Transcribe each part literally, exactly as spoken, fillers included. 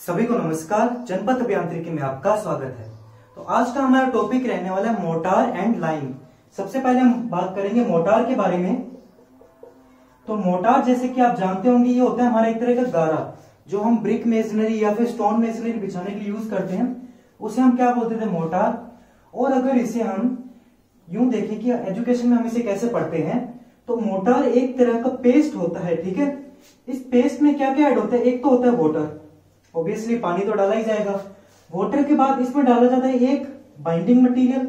सभी को नमस्कार। जनपद अभियांत्रिकी में आपका स्वागत है। तो आज का हमारा टॉपिक रहने वाला है मोटार एंड लाइम। सबसे पहले हम बात करेंगे मोटार के बारे में। तो मोटार जैसे कि आप जानते होंगे ये होता है हमारा एक तरह का गारा, जो हम ब्रिक मेसनरी या फिर स्टोन मेसनरी बिछाने के लिए यूज करते हैं, उसे हम क्या बोलते थे, मोटार। और अगर इसे हम यूं देखें कि एजुकेशन में हम इसे कैसे पढ़ते हैं, तो मोटार एक तरह का पेस्ट होता है। ठीक है, इस पेस्ट में क्या क्या ऐड होता है, एक तो होता है वाटर, ऑब्वियसली पानी तो डाला ही जाएगा। वाटर के बाद इसमें डाला जाता है एक बाइंडिंग मटेरियल,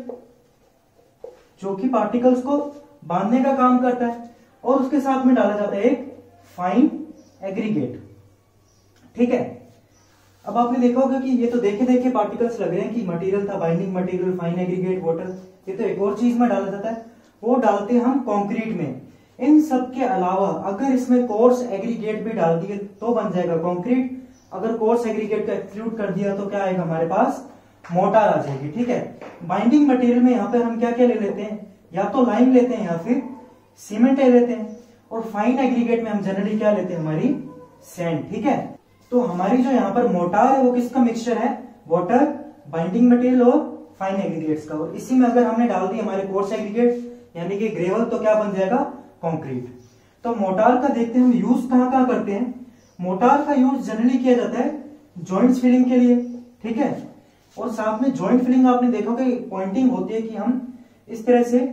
जो कि पार्टिकल्स को बांधने का काम करता है, और उसके साथ में डाला जाता है एक फाइन एग्रीगेट। ठीक है, अब आपने देखा होगा कि ये तो देखे देखे पार्टिकल्स लग रहे हैं कि मटेरियल था, binding material, fine aggregate, water. ये तो एक और चीज में डाला जाता है, वो डालते हैं हम कंक्रीट में। इन सब के अलावा अगर इसमें कोर्स एग्रीगेट भी डाल दिए तो बन जाएगा कंक्रीट। अगर कोर्स एग्रीगेट का एक्सक्लूड कर दिया तो क्या आएगा, हमारे पास मोटार आ जाएगी। ठीक है, बाइंडिंग मटेरियल में यहाँ पर हम क्या क्या ले लेते हैं, या तो लाइम लेते हैं या फिर सीमेंट ले लेते हैं। और फाइन एग्रीगेट में हम जनरली क्या लेते हैं, हमारी सैंड। ठीक है, तो हमारी जो यहाँ पर मोटार है वो किसका मिक्सचर है, वाटर, बाइंडिंग मटेरियल और फाइन एग्रीगेट्स का। और इसी में अगर हमने डाल दी हमारे कोर्स एग्रीगेट यानी कि ग्रेवल, तो क्या बन जाएगा, कंक्रीट। तो मोटार का देखते हैं हम यूज कहां कहां करते हैं। मोटार का यूज जनरली किया जाता है जॉइंट फिलिंग के लिए। ठीक है, और साथ में जॉइंट फिलिंग आपने देखा होगा पॉइंटिंग होती है कि हम इस तरह से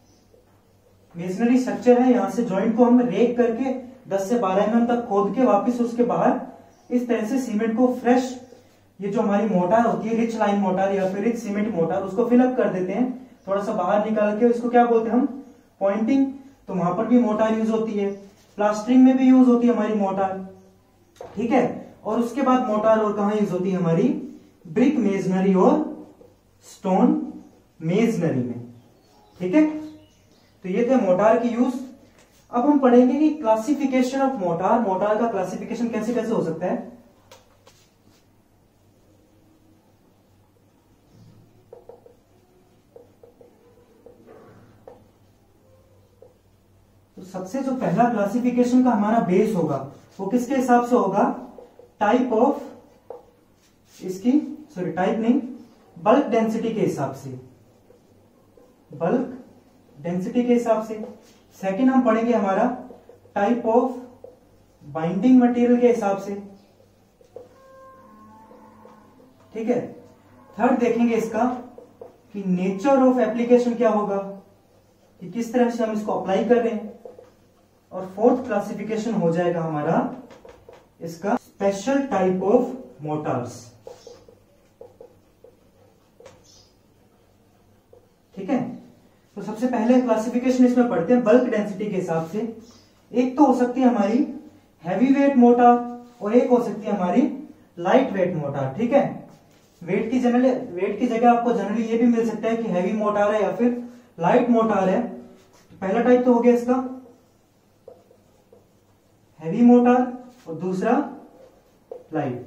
मेसनरी स्ट्रक्चर है, यहां से जॉइंट को हम रेक करके दस से बारह एम एम तक खोद के वापस उसके बाहर इस तरह से सीमेंट को फ्रेश, ये जो हमारी मोटार होती है रिच लाइन मोटार या फिर रिच सीमेंट मोटार, उसको फिलअप कर देते हैं, थोड़ा सा बाहर निकाल के। इसको क्या बोलते हैं हम, पॉइंटिंग। तो वहां पर भी मोटार यूज होती है, प्लास्टरिंग में भी यूज होती है हमारी मोटार। ठीक है, और उसके बाद मोटार और कहां यूज होती है, हमारी ब्रिक मेसनरी और स्टोन मेसनरी में। ठीक है, तो ये थे मोटार की यूज। अब हम पढ़ेंगे कि क्लासिफिकेशन ऑफ मोटार, मोटार का क्लासिफिकेशन कैसे कैसे हो सकता है। तो सबसे जो पहला क्लासिफिकेशन का हमारा बेस होगा वो किसके हिसाब से होगा, टाइप ऑफ, इसकी सॉरी टाइप नहीं, बल्क डेंसिटी के हिसाब से, बल्क डेंसिटी के हिसाब से। सेकंड हम पढ़ेंगे हमारा टाइप ऑफ बाइंडिंग मटेरियल के हिसाब से। ठीक है, थर्ड देखेंगे इसका कि नेचर ऑफ एप्लीकेशन क्या होगा, कि किस तरह से हम इसको अप्लाई कर रहे हैं। और फोर्थ क्लासिफिकेशन हो जाएगा हमारा इसका स्पेशल टाइप ऑफ मोटार्स। ठीक है, तो सबसे पहले क्लासिफिकेशन इसमें पढ़ते हैं बल्क डेंसिटी के हिसाब से। एक तो हो सकती है हमारी हैवी वेट मोटार और एक हो सकती है हमारी लाइट वेट मोटार। ठीक है, वेट की जनरली वेट की जगह आपको जनरली ये भी मिल सकता है कि हैवी मोटार है या फिर लाइट मोटार है। तो पहला टाइप तो हो गया इसका हैवी मोटार और दूसरा लाइट।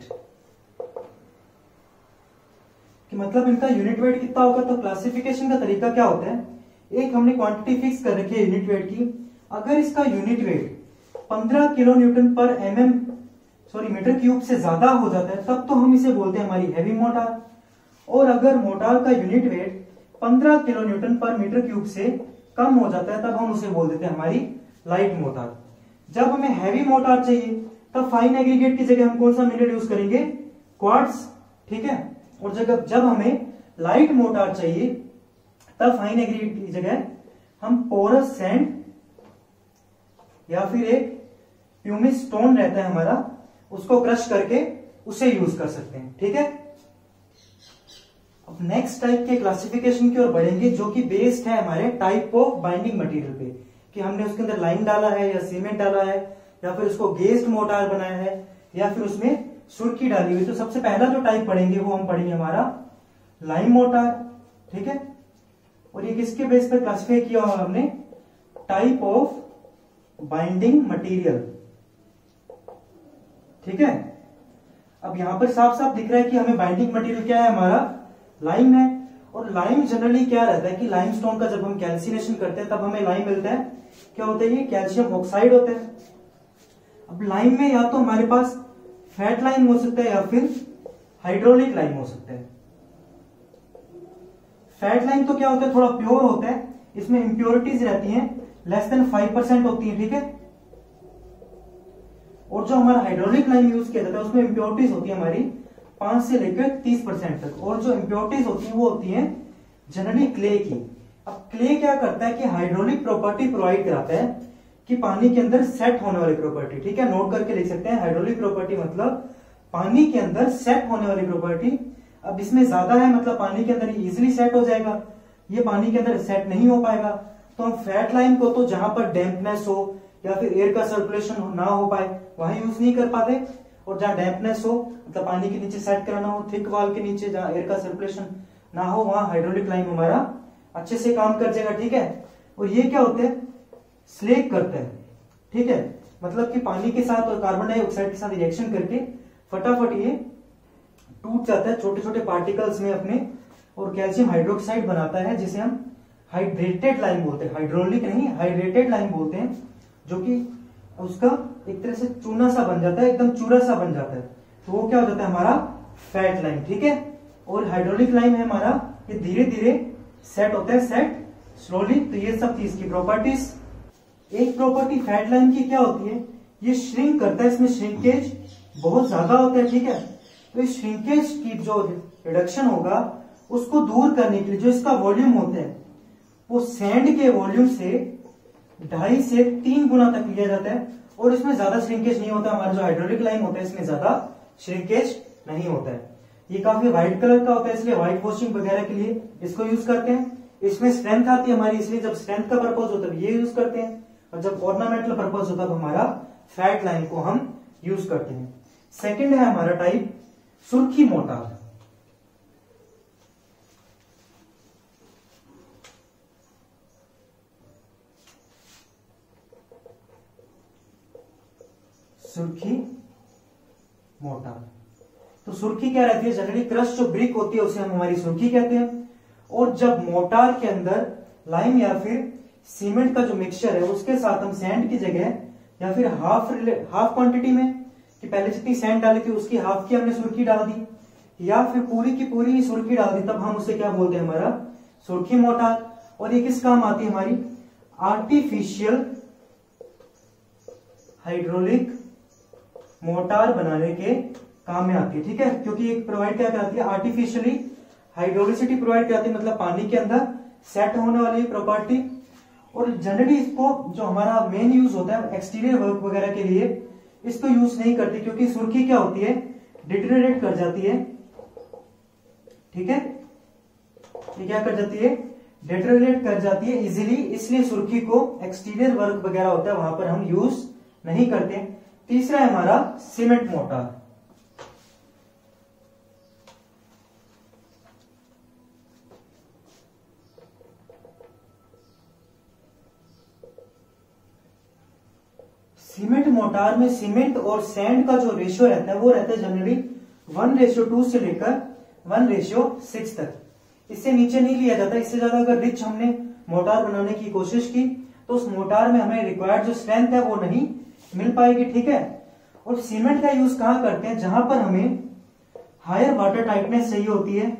कि मतलब इनका यूनिट वेट कितना होगा। तो क्लासिफिकेशन का तरीका क्या होता है, एक हमने क्वांटिटी फिक्स कर रखी है यूनिट वेट की। अगर इसका यूनिट वेट पंद्रह किलो न्यूटन पर M M sorry metre cube से ज्यादा हो जाता है, तब तो हम इसे बोलते हैं हमारी हैवी मोटार। और अगर मोटार का यूनिट वेट पंद्रह किलो न्यूटन पर मीटर क्यूब से कम हो जाता है, तब हम उसे बोल देते हैं हमारी लाइट मोटार। जब हमें हैवी मोटार चाहिए तब फाइन एग्रीगेट की जगह हम कौन सा मिनरल यूज करेंगे, क्वार्ट्ज। ठीक है, और जगह जब हमें लाइट मोटार चाहिए तब फाइन एग्रीगेट की जगह हम पोरस सैंड या फिर एक प्यूमिस स्टोन रहता है हमारा, उसको क्रश करके उसे यूज कर सकते हैं। ठीक है, अब नेक्स्ट टाइप के क्लासिफिकेशन की ओर बढ़ेंगे, जो कि बेस्ड है हमारे टाइप ऑफ बाइंडिंग मटेरियल पे, कि हमने उसके अंदर लाइम डाला है या सीमेंट डाला है या फिर उसको गेस्ड मोटार बनाया है या फिर उसमें सुर्खी डाली हुई। तो सबसे पहला जो टाइप पढ़ेंगे वो हम पढ़ेंगे हमारा लाइम मोटार। ठीक है, और ये किसके बेस पर क्लासिफाई किया हुआ हमने, टाइप ऑफ बाइंडिंग मटेरियल। ठीक है, अब यहां पर साफ साफ दिख रहा है कि हमें बाइंडिंग मटेरियल क्या है, हमारा लाइम है। और लाइम जनरली क्या रहता है कि लाइमस्टोन का जब हम कैल्सिनेशन करते हैं तब हमें लाइम मिलता है, क्या होता है, ये कैल्शियम ऑक्साइड होता है। अब लाइम में या तो हमारे पास फैट लाइम हो सकता है या फिर हाइड्रोलिक लाइम हो सकता है। फैट लाइम तो क्या होता है, थोड़ा प्योर होता है, इसमें इंप्योरिटीज रहती हैं, लेस देन फाइव परसेंट होती है, ठीक है। और जो हमारा हाइड्रोलिक लाइम यूज किया जाता है उसमें इंप्योरिटीज होती है हमारी पांच से लेकर तीस परसेंट तक। और जो इंप्योरिटीज होती है वो होती है जनरली क्ले की। अब क्ले क्या करता है कि हाइड्रोलिक प्रॉपर्टी प्रोवाइड कराता है कि पानी के अंदर सेट होने वाली प्रॉपर्टी, ठीक है, नोट करके लिख सकते हैं। हाइड्रोलिक प्रॉपर्टी मतलब पानी के अंदर सेट होने वाली प्रॉपर्टी। अब इसमें ज्यादा है मतलब पानी के अंदर इजिली सेट हो जाएगा, ये पानी के अंदर सेट नहीं हो पाएगा। तो हम फैट लाइम को तो जहां पर डैम्पनेस हो या फिर एयर का सर्कुलेशन ना हो पाए वहां यूज नहीं कर पाते, और जहां डैम्पनेस हो मतलब पानी के नीचे सेट कराना हो, थिक वॉल के नीचे जहां एयर का सर्कुलेशन ना हो, वहां हाइड्रोलिक लाइम हमारा अच्छे से काम कर जाएगा, ठीक है। और ये क्या होते हैं, स्लेक करते हैं, ठीक है, मतलब कि पानी के साथ और कार्बन डाइऑक्साइड के साथ रिएक्शन करके फटाफट ये टूट जाता है छोटे छोटे पार्टिकल्स में अपने, और कैल्शियम हाइड्रोक्साइड बनाता है जिसे हम हाइड्रेटेड लाइम बोलते हैं। हाइड्रोलिक नहीं, हाइड्रेटेड लाइम बोलते हैं, जो कि उसका एक तरह से चूना सा बन जाता है, एकदम चूरा सा बन जाता है। तो वो क्या हो जाता है हमारा फैट लाइम, ठीक है। और हाइड्रोलिक लाइम है हमारा, ये धीरे धीरे सेट होता है, सेट स्लोली। तो ये सब चीज की प्रॉपर्टीज। एक प्रॉपर्टी फैट लाइम की क्या होती है, ये श्रिंक करता है, इसमें श्रिंकेज बहुत ज्यादा होता है, ठीक है। तो इस श्रिंकेज की जो रिडक्शन होगा उसको दूर करने के लिए जो इसका वॉल्यूम होता है वो सैंड के वॉल्यूम से ढाई से तीन गुना तक लिया जाता है, और इसमें ज्यादा श्रिंकेज नहीं होता। हमारा जो हाइड्रोलिक लाइम होता है इसमें ज्यादा श्रिंकेज नहीं होता है। ये काफी व्हाइट कलर का होता है, इसलिए व्हाइट वॉशिंग वगैरह के लिए इसको यूज करते हैं। इसमें स्ट्रेंथ आती है हमारी, इसलिए जब स्ट्रेंथ का पर्पज होता है ये यूज करते हैं, और जब ऑर्नामेंटल पर्पज होता है तो हमारा फैट लाइम को हम यूज करते हैं। सेकेंड है हमारा टाइप सुर्खी मोटार। सुर्खी मोटार, तो सुर्खी क्या रहती है, जनरली क्रश जो ब्रिक होती है उसे हम हमारी सुर्खी कहते हैं। और जब मोटार के अंदर लाइम या फिर सीमेंट का जो मिक्सचर है उसके साथ हम सैंड की जगह या फिर हाफ हाफ क्वांटिटी में, कि पहले जितनी सैंड डाली थी उसकी हाफ की हमने सुर्खी डाल दी, या फिर पूरी की पूरी सुर्खी डाल दी, तब हम उसे क्या बोलते हैं हमारा सुर्खी मोटार। और ये किस काम आती है, हमारी आर्टिफिशियल हाइड्रोलिक मोटार बनाने के काम में आती है, ठीक है। क्योंकि एक प्रोवाइड क्या कराती है, आर्टिफिशियली हाइड्रोलिसिटी प्रोवाइड कराती है, मतलब पानी के अंदर सेट होने वाली प्रॉपर्टी। और जनरली इसको जो हमारा मेन यूज होता है एक्सटीरियर वर्क वगैरह के लिए इसको यूज नहीं करती, क्योंकि सुर्खी क्या होती है, डिटेरियोरेट कर जाती है, ठीक है। ये क्या कर जाती है, डिटेरियोरेट कर जाती है इजीली, इसलिए सुर्खी को एक्सटीरियर वर्क वगैरह होता है वहां पर हम यूज नहीं करते। तीसरा है हमारा सीमेंट मोटार। सीमेंट मोटार में सीमेंट और सैंड का जो रेशियो रहता है वो रहता है जनरली वन रेशियो टू से लेकर वन रेशियो सिक्स तक, इससे नीचे नहीं लिया जाता। इससे ज्यादा अगर रिच हमने मोटार बनाने की कोशिश की तो उस मोटार में हमें रिक्वायर्ड जो स्ट्रेंथ है वो नहीं मिल पाएगी, ठीक है। और सीमेंट का यूज कहां करते हैं, जहां पर हमें हायर वाटर टाइटनेस चाहिए होती है,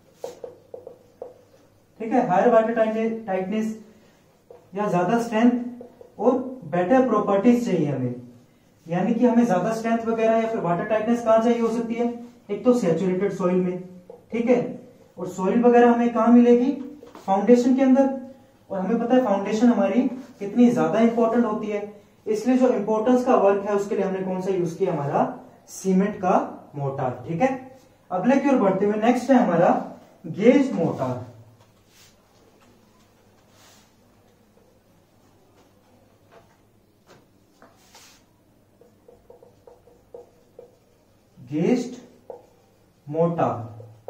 ठीक है, हायर वाटर टाइटनेस या ज्यादा स्ट्रेंथ और बेटर प्रॉपर्टीज चाहिए हमें, यानी कि हमें ज्यादा स्ट्रेंथ वगैरह या फिर वाटर टाइटनेस कहां चाहिए हो सकती है, एक तो सैचुरेटेड सॉइल में, ठीक है। और सॉइल वगैरह हमें कहां मिलेगी, फाउंडेशन के अंदर, और हमें पता है फाउंडेशन हमारी कितनी ज्यादा इंपॉर्टेंट होती है, इसलिए जो इंपॉर्टेंस का वर्क है उसके लिए हमने कौन सा यूज किया, हमारा सीमेंट का मोटार, ठीक है। अगले की ओर बढ़ते हुए नेक्स्ट है हमारा gauge mortar. Gauge mortar,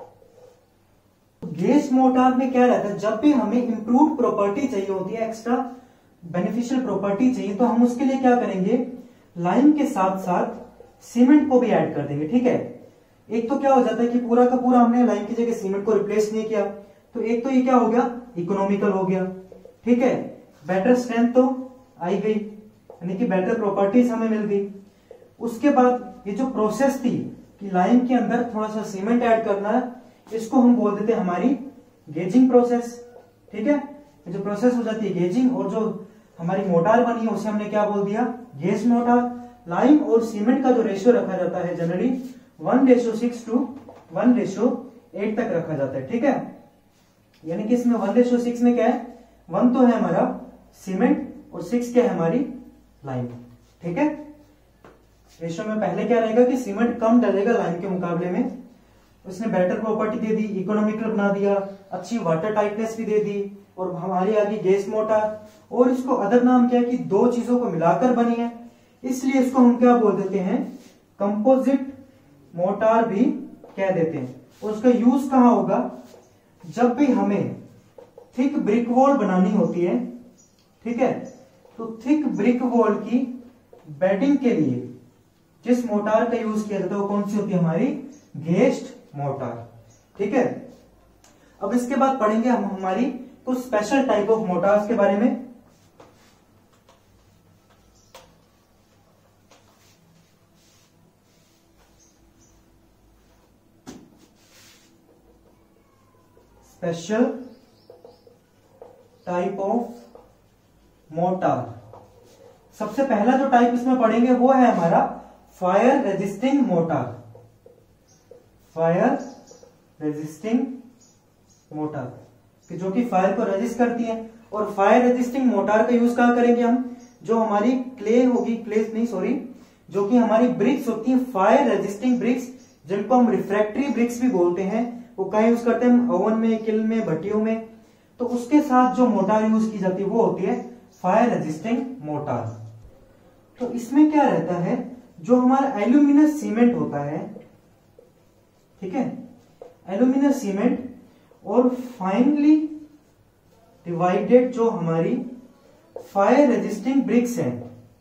gauge mortar में क्या रहता है, जब भी हमें इंप्रूव प्रॉपर्टी चाहिए होती है, एक्स्ट्रा बेनिफिशियल प्रॉपर्टी चाहिए, तो हम उसके लिए क्या करेंगे, लाइम के साथ साथ सीमेंट को भी ऐड कर देंगे, ठीक है। एक तो क्या हो जाता है कि पूरा का पूरा हमने लाइम की जगह सीमेंट को रिप्लेस नहीं किया, तो एक तो ये क्या हो गया, इकोनॉमिकल हो गया, ठीक है। बेटर स्ट्रेंथ तो आई गई, यानी कि बेटर प्रॉपर्टीज हमें मिल गई। उसके बाद ये जो प्रोसेस थी कि लाइम के अंदर थोड़ा सा सीमेंट ऐड करना है, इसको हम बोल देते हैं हमारी गेजिंग प्रोसेस। ठीक है, जो प्रोसेस हो जाती है गेजिंग, और जो हमारी मोटार बनी है उसे हमने क्या बोल दिया, गेज मोटार। लाइम और सीमेंट का जो रेशियो रखा जाता है generally one ratio six to one ratio eight तक रखा जाता है। ठीक है, यानी कि इसमें वन रेशियो सिक्स में क्या है, वन तो है हमारा सीमेंट और सिक्स क्या है हमारी लाइम। ठीक है, रेशियो में पहले क्या रहेगा कि सीमेंट कम डलेगा लाइम के मुकाबले में, उसने बेटर प्रॉपर्टी दे दी, इकोनॉमिकल बना दिया, अच्छी वाटर टाइटनेस भी दे दी, और हमारी आ गई गैस मोटार। और इसको अदर नाम क्या है कि दो चीजों को मिलाकर बनी है, इसलिए इसको हम क्या बोल देते हैं, कंपोजिट मोटार भी कह देते हैं। और उसका यूज कहां होगा, जब भी हमें थिक ब्रिक वॉल बनानी होती है। ठीक है, तो थिक ब्रिक वॉल की बेडिंग के लिए जिस मोटार का यूज किया जाता है वो कौन सी होती है, हमारी गेस्ड मोटार। ठीक है, अब इसके बाद पढ़ेंगे हम हमारी कुछ स्पेशल टाइप ऑफ मोटार्स के बारे में। स्पेशल टाइप ऑफ मोटार, सबसे पहला जो टाइप इसमें पढ़ेंगे वो है हमारा fire resisting mortar. Fire resisting mortar कि जो कि फायर को रेजिस्ट करती है। और फायर रेजिस्टिंग मोटार का यूज कहां करेंगे हम, जो हमारी क्ले होगी, क्ले नहीं सॉरी, जो कि हमारी ब्रिक्स होती है, फायर रेजिस्टिंग ब्रिक्स, जिनको हम रिफ्रैक्टरी ब्रिक्स भी बोलते हैं, वो कहाँ यूज करते हैं, ओवन में, किल में, भट्टियों में। तो उसके साथ जो मोटार यूज की जाती है वो होती है फायर रेजिस्टिंग मोटार। तो इसमें क्या रहता है, जो हमारा एल्यूमिनियम सीमेंट होता है, ठीक है, एल्यूमिनियम सीमेंट और फाइनली डिवाइडेड जो हमारी फायर रेजिस्टिंग ब्रिक्स हैं।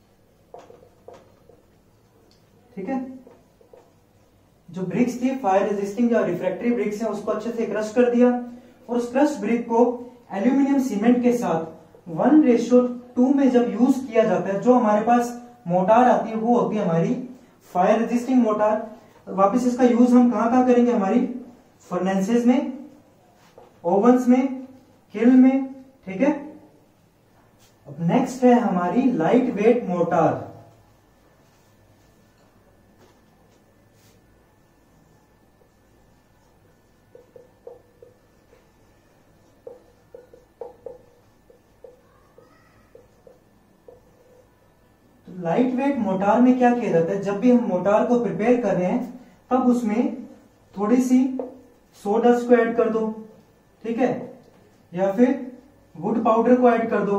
ठीक है, जो ब्रिक्स थी फायर रेजिस्टिंग या रिफ्रैक्टरी ब्रिक्स हैं, उसको अच्छे से क्रश कर दिया, और उस क्रश ब्रिक को एल्यूमिनियम सीमेंट के साथ वन रेशियो टू में जब यूज किया जाता है, जो हमारे पास मोटार आती है वो होती है हमारी फायर रेजिस्टिंग मोटार। वापस इसका यूज हम कहां कहां करेंगे, हमारी फर्नेसेस में, ओवंस में, किल में। ठीक है, अब नेक्स्ट है हमारी light weight mortar. Light weight mortar में क्या किया जाता है, जब भी हम मोटार को प्रिपेयर कर रहे हैं तब उसमें थोड़ी सी सोडस्ट को ऐड कर दो, ठीक है, या फिर वुड पाउडर को ऐड कर दो,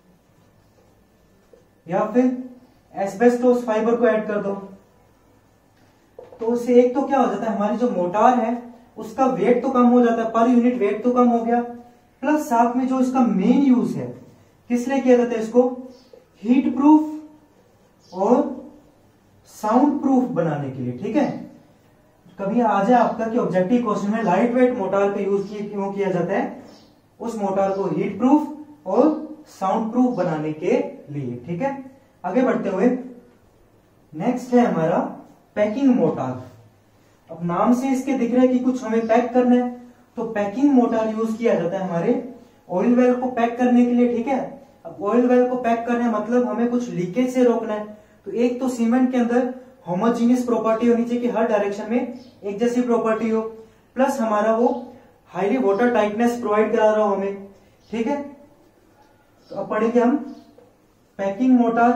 या फिर एस्बेस्टोस फाइबर को ऐड कर दो। तो उससे एक तो क्या हो जाता है, हमारी जो मोटार है उसका वेट तो कम हो जाता है, पर यूनिट वेट तो कम हो गया, प्लस साथ में जो इसका मेन यूज है किस लिए किया जाता है, इसको हीट प्रूफ और साउंड प्रूफ बनाने के लिए। ठीक है, कभी आ जाए आपका कि ऑब्जेक्टिव क्वेश्चन में लाइट वेट मोटार का यूज क्यों किया जाता है, उस मोटार को हीट प्रूफ और साउंड प्रूफ बनाने के लिए। ठीक है, आगे बढ़ते हुए नेक्स्ट है हमारा पैकिंग मोटार। अब नाम से इसके दिख रहा है कि कुछ हमें पैक करना है, तो पैकिंग मोटार यूज किया जाता है हमारे ऑयल वेल को पैक करने के लिए। ठीक है, अब ऑयल वेल को पैक करना है मतलब हमें कुछ लीकेज से रोकना है, तो एक तो सीमेंट के अंदर होमोजीनियस प्रॉपर्टी होनी चाहिए कि हर डायरेक्शन में एक जैसी प्रॉपर्टी हो, प्लस हमारा वो हाईली वाटर टाइटनेस प्रोवाइड करा रहा हो हमें। ठीक है, तो अब पढ़ेंगे हम पैकिंग मोटार।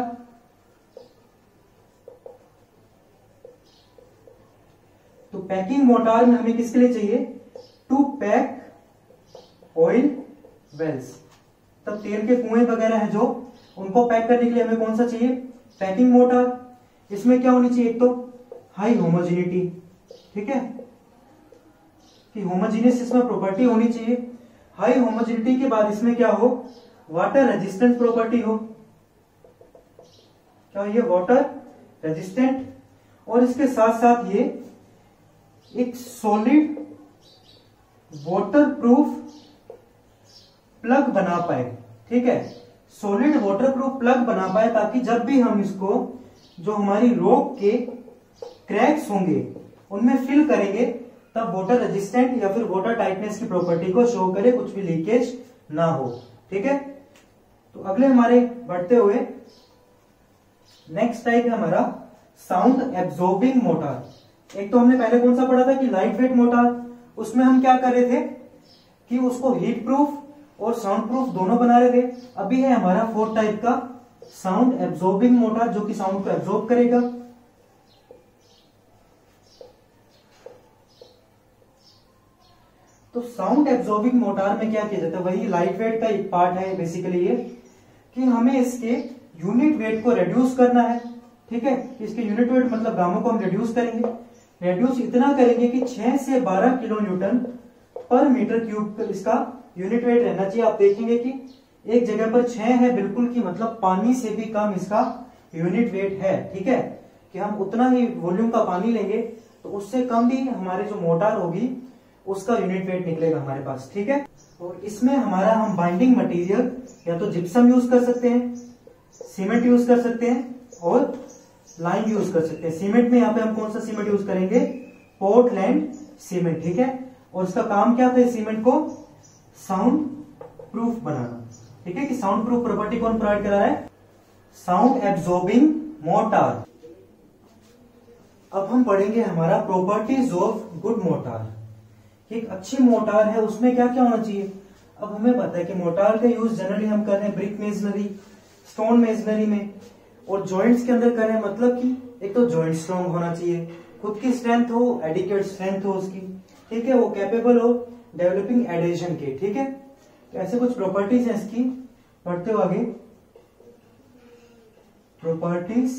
तो पैकिंग मोटार में हमें किसके लिए चाहिए, टू पैक ऑयल वेल्स, तब तेल के कुएं वगैरह हैं जो, उनको पैक करने के लिए हमें कौन सा चाहिए, पैकिंग मोटार। इसमें क्या होनी चाहिए, एक तो हाई होमोजिनिटी, ठीक है, कि होमोजीनियस इसमें प्रॉपर्टी होनी चाहिए। हाई होमोजिनिटी के बाद इसमें क्या हो, वाटर रेजिस्टेंट प्रॉपर्टी हो, क्या ये वाटर रेजिस्टेंट, और इसके साथ साथ ये एक सॉलिड वाटरप्रूफ प्लग बना पाए। ठीक है, सॉलिड वाटरप्रूफ प्लग बना पाए, ताकि जब भी हम इसको जो हमारी रॉक के क्रैक्स होंगे उनमें फिल करेंगे तब वाटर रेजिस्टेंट या फिर वाटर टाइटनेस की प्रॉपर्टी को शो करे, कुछ भी लीकेज ना हो। ठीक है, तो अगले हमारे बढ़ते हुए नेक्स्ट टाइप है हमारा साउंड एब्जॉर्बिंग मोटार। एक तो हमने पहले कौन सा पढ़ा था कि लाइट वेट मोटार, उसमें हम क्या कर रहे थे कि उसको हीट प्रूफ और साउंड प्रूफ दोनों बना रहे थे। अभी है हमारा फोर्थ टाइप का साउंड एब्जॉर्बिंग मोटार, जो कि साउंड को एब्जॉर्ब करेगा। तो साउंड एब्जॉर्बिंग मोटार में क्या किया जाता है, वही लाइट वेट का एक पार्ट है बेसिकली ये, कि हमें इसके यूनिट वेट को रिड्यूस करना है। ठीक है, इसके यूनिट वेट मतलब गामा को हम रिड्यूस करेंगे। रिड्यूस इतना करेंगे कि छह से बारह किलो न्यूटन पर मीटर क्यूब इसका यूनिट वेट रहना चाहिए। आप देखेंगे कि एक जगह पर छह है बिल्कुल की, मतलब पानी से भी कम इसका यूनिट वेट है। ठीक है, कि हम उतना ही वॉल्यूम का पानी लेंगे तो उससे कम भी हमारे जो मोटार होगी उसका यूनिट वेट निकलेगा हमारे पास। ठीक है, और इसमें हमारा हम बाइंडिंग मटेरियल या तो जिप्सम यूज कर सकते हैं, सीमेंट यूज कर सकते हैं और लाइम यूज कर सकते हैं। सीमेंट में यहाँ पे हम कौन सा सीमेंट यूज करेंगे, पोर्टलैंड सीमेंट। ठीक है, और इसका काम क्या था, सीमेंट को साउंड प्रूफ बनाना। ठीक है, कि साउंड प्रूफ प्रॉपर्टी कौन प्रोवाइड करा रहा है, साउंड एब्जॉर्बिंग मोटार। अब हम पढ़ेंगे हमारा प्रॉपर्टीज ऑफ गुड मोटार। एक अच्छी मोटार है उसमें क्या क्या होना चाहिए। अब हमें पता है कि मोटार का यूज जनरली हम कर रहे हैं ब्रिक मेसनरी, स्टोन मेसनरी में, और जॉइंट्स के अंदर कर रहे हैं। मतलब कि एक तो जॉइंट स्ट्रॉन्ग होना चाहिए, खुद की स्ट्रेंथ हो, एडिक्वेट स्ट्रेंथ हो उसकी। ठीक है, वो कैपेबल हो डेवलपिंग एडेशन के। ठीक है, तो ऐसे कुछ प्रॉपर्टीज हैं इसकी। पढ़ते हो आगे, प्रॉपर्टीज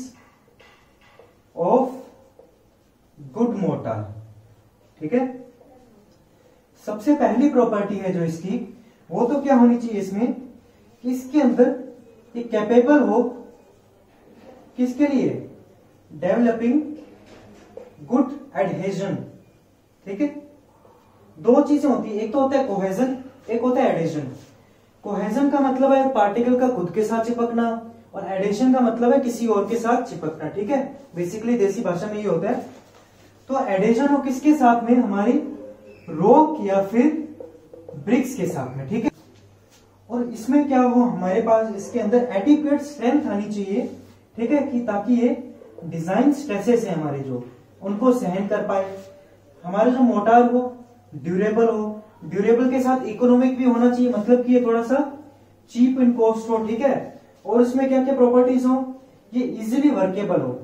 ऑफ गुड मोटार। ठीक है, सबसे पहली प्रॉपर्टी है जो इसकी, वो तो क्या होनी चाहिए इसमें कि इसके अंदर ये कैपेबल हो किसके लिए, डेवलपिंग गुड एडहेजन। ठीक है, दो चीजें होती है, एक तो होता है कोहेजन, एक होता है एडेशन। कोहेजन का मतलब है पार्टिकल का खुद के साथ चिपकना, और एडेशन का मतलब है किसी और के साथ चिपकना। ठीक है, बेसिकली देसी भाषा में ये होता है। तो एडेशन हो किसके साथ में, हमारी रॉक या फिर ब्रिक्स के साथ में। ठीक है, और इसमें क्या हो, हमारे पास इसके अंदर एडिक्वेट स्ट्रेंथ आनी चाहिए। ठीक है, कि ताकि ये डिजाइन स्ट्रेसेस है हमारे जो, उनको सहन कर पाए। हमारे जो मोटार हो ड्यूरेबल हो, ड्यूरेबल के साथ इकोनॉमिक भी होना चाहिए, मतलब कि ये थोड़ा सा चीप इन कॉस्ट हो। ठीक है, और इसमें क्या क्या प्रॉपर्टीज हो, ये इजीली वर्केबल हो।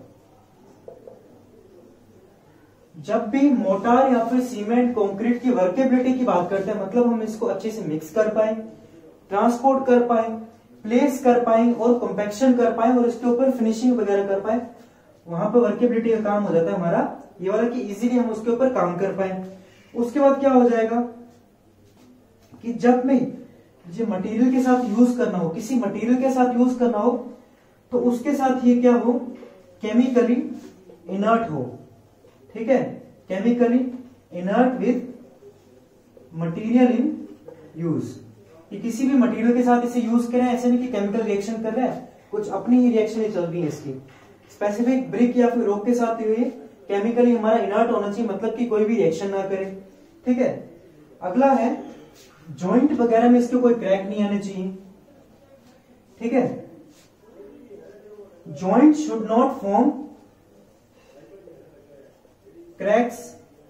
जब भी मोटार या फिर सीमेंट कंक्रीट की वर्केबिलिटी की बात करते हैं, मतलब हम इसको अच्छे से मिक्स कर पाए, ट्रांसपोर्ट कर पाए, प्लेस कर पाए और कॉम्पैक्शन कर पाए और इसके ऊपर फिनिशिंग वगैरह कर पाए, वहां पर वर्केबिलिटी का काम हो जाता है हमारा ये वाला, कि इजीली हम उसके ऊपर काम कर पाए। उसके बाद क्या हो जाएगा कि जब में जो मटेरियल के साथ यूज करना हो, किसी मटेरियल के साथ यूज करना हो, तो उसके साथ ये क्या हो, केमिकली इनर्ट हो। ठीक है, chemically inert with material in use, कि किसी भी मटेरियल के साथ इसे यूज करें, ऐसे नहीं कि केमिकल रिएक्शन कर रहे हैं, कुछ अपनी ही रिएक्शन चल रही है इसकी। स्पेसिफिक ब्रिक या फिर रॉक के साथ हुए केमिकली हमारा इनर्ट होना चाहिए, मतलब कि कोई भी रिएक्शन ना करे। ठीक है, अगला है जॉइंट वगैरह में इसके कोई क्रैक नहीं आने चाहिए। ठीक है, joint should not form cracks.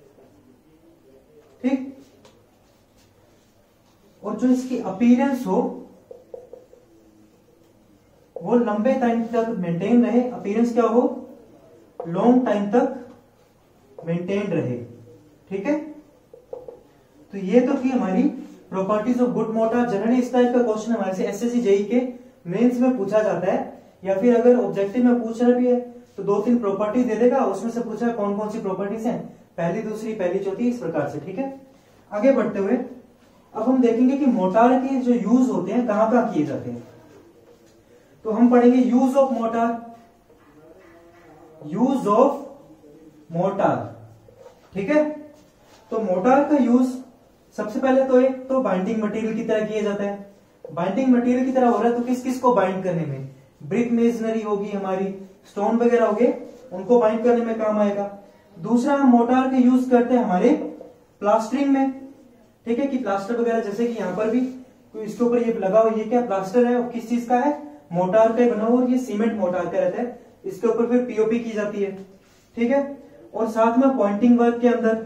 ठीक, और जो इसकी अपीयरेंस हो वो लंबे टाइम तक मेंटेन रहे। अपीयरेंस क्या हो, लॉन्ग टाइम तक मेंटेन रहे। ठीक है, तो ये तो थी हमारी properties of good mortar. Generally इस टाइप का क्वेश्चन हमारे से एसएससी जेई के मेंस में पूछा जाता है, या फिर अगर ऑब्जेक्टिव में पूछ रहा भी है तो दो तीन प्रॉपर्टी दे देगा, उसमें से पूछा कौन कौन सी प्रॉपर्टीज हैं, पहली दूसरी पहली चौथी, इस प्रकार से। ठीक है, आगे बढ़ते हुए अब हम देखेंगे कि मोटार के जो यूज होते हैं कहां कहां किए जाते हैं। तो हम पढ़ेंगे use of mortar, use of mortar. ठीक है, तो मोटार का यूज सबसे पहले तो एक तो बाइंडिंग मटेरियल की तरह किया जाता है। बाइंडिंग मटेरियल की तरह हो रहा है तो किस किस को बाइंड करने में, ब्रिक मेसनरी होगी हमारी, स्टोन वगैरह हो गए, उनको बाइंड करने में काम आएगा। दूसरा हम मोटार का यूज करते हैं हमारे प्लास्टरिंग में, ठीक है, कि प्लास्टर वगैरह, जैसे कि यहाँ पर भी इसके ऊपर ये लगा हुआ, ये क्या प्लास्टर है और किस चीज का है, मोटार का बना हुआ, और ये सीमेंट मोटार का रहता है, इसके ऊपर फिर पीओपी की जाती है, ठीक है। और साथ में पॉइंटिंग वर्क के अंदर,